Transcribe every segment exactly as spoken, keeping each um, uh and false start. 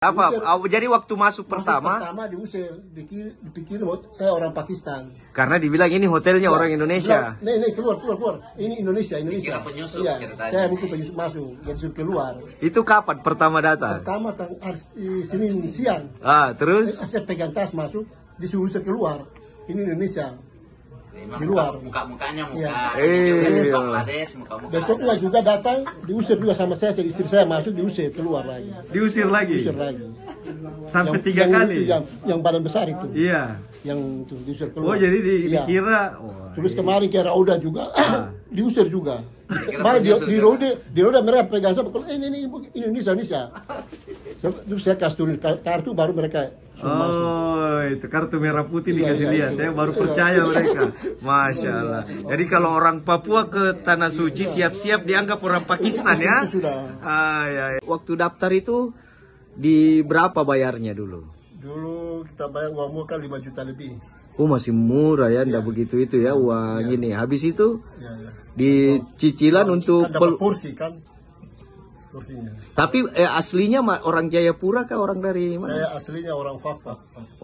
Apa? Diusir, Oh, jadi waktu masuk, masuk pertama? Pertama diusir, dipikir, dipikir saya orang Pakistan. Karena dibilang ini hotelnya Ya, orang Indonesia. Nih, nih keluar, keluar, keluar. Ini Indonesia, Indonesia. Dikira penyusup, Iya, ceritanya. saya mungkin penyusup masuk, jadi suruh keluar. Itu kapan pertama datang? Pertama tang Senin siang. Ah, terus? Saya pegang tas masuk, disuruh saya keluar. Ini Indonesia. Memang Di luar. muka-mukanya muka Iya. Eh, Bangladesh, muka-muka. Besoknya juga datang, diusir juga sama saya, istri saya masuk, diusir keluar lagi. Diusir lagi? Diusir lagi. Sampai Yang- tiga yang kali? itu, yang, yang badan besar itu. Iya. Yang itu diusir Oh, keluar. jadi di, Iya. dikira... Wah, Terus iya. kemarin ke Rauda juga, diusir juga. Kira Malah di, penyusup di juga. Rauda, di Rauda mereka pegang saya, kalau eh, ini, ini, ini Indonesia, Indonesia. Terus saya kasih turun kartu, baru mereka suruh masuk. Oh, itu kartu merah putih Iya, dikasih iya, lihat iya. ya, baru Iya. percaya mereka. Masya Allah. Jadi kalau orang Papua ke Tanah Suci siap-siap dianggap orang Pakistan ya? Itu sudah. Ah, ya, ya. Waktu daftar itu di berapa bayarnya dulu? Dulu kita bayar uang muka lima juta lebih. Oh, masih murah ya, ndak begitu itu ya uang ini. Habis itu Ya, ya. di cicilan untuk Kan dapat pel- porsi kan. Porsinya. tapi eh, aslinya ma- orang Jayapura kah orang dari mana? Saya aslinya orang Fakfak,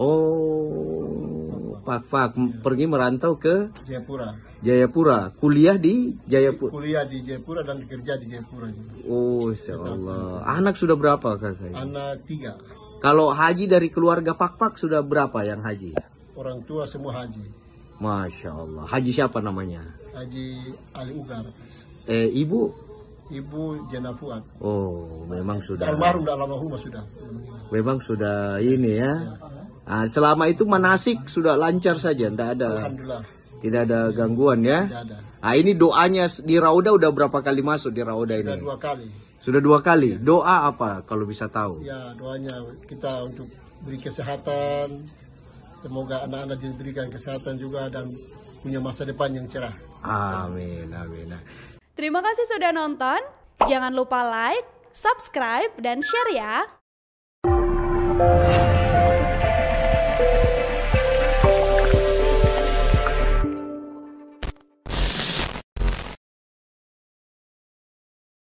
Oh, Pak-Pak pergi merantau ke Jayapura. Jayapura, kuliah di Jayapura. Kuliah di Jayapura dan kerja di Jayapura juga. Oh, Insya Allah. Anak sudah berapa kakak? Anak tiga. Kalau haji dari keluarga Pak-Pak sudah berapa yang haji? Orang tua semua haji. Masya Allah. Haji siapa namanya? Haji Ali Ugar. Eh, ibu? Ibu Jana Fuad. Oh, memang sudah. Almarhum dan almarhumah sudah. Memang sudah ini ya. Nah, selama itu manasik sudah lancar saja, tidak ada, Alhamdulillah. tidak ada gangguan ya. Tidak ada. Nah, ini doanya di Rauda udah berapa kali masuk di Rauda Sudah ini? dua kali. Sudah dua kali. Doa apa kalau bisa tahu? Ya, doanya kita untuk beri kesehatan. Semoga anak-anak diberikan kesehatan juga dan punya masa depan yang cerah. Amin, amin. Terima kasih sudah nonton. Jangan lupa like, subscribe, dan share ya.